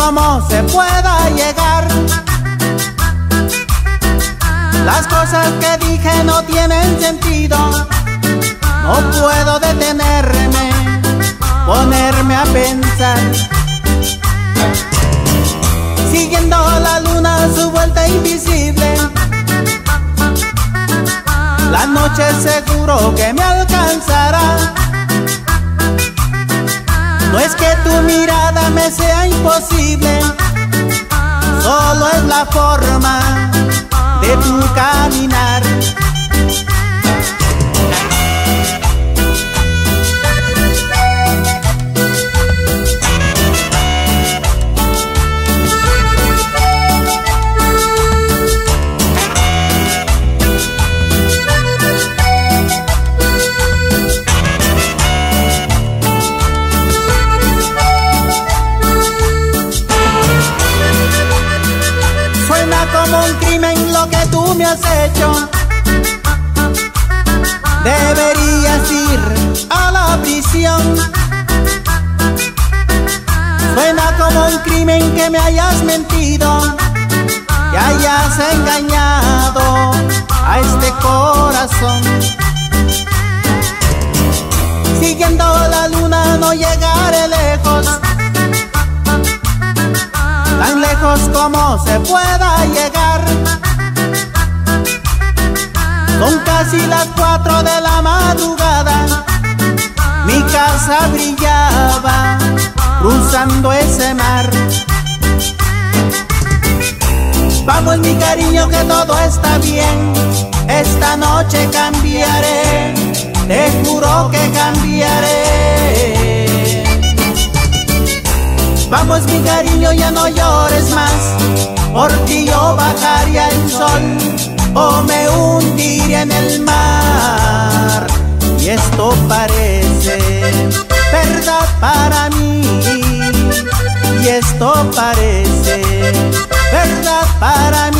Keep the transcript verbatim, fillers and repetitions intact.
cómo se pueda llegar. Las cosas que dije no tienen sentido. No puedo detenerme, ponerme a pensar. Siguiendo la luna su vuelta invisible, la noche seguro que me alcanzará. No es que tu mirada me sea imposible, solo es la forma de tu caminar. Como un crimen lo que tú me has hecho. Deberías ir a la prisión. Suena como un crimen que me hayas mentido, que hayas engañado a este corazón. Siguiendo la luna no llegaré lejos, tan lejos como se pueda llegar. Son casi las cuatro de la madrugada, mi casa brillaba cruzando ese mar. Vamos mi cariño que todo está bien, esta noche cambiaré, te juro que cambiaré. Vamos mi cariño, ya no llores más, por ti yo bajaría el sol o me hundiría en el mar. Y esto parece verdad para mí, y esto parece verdad para mí.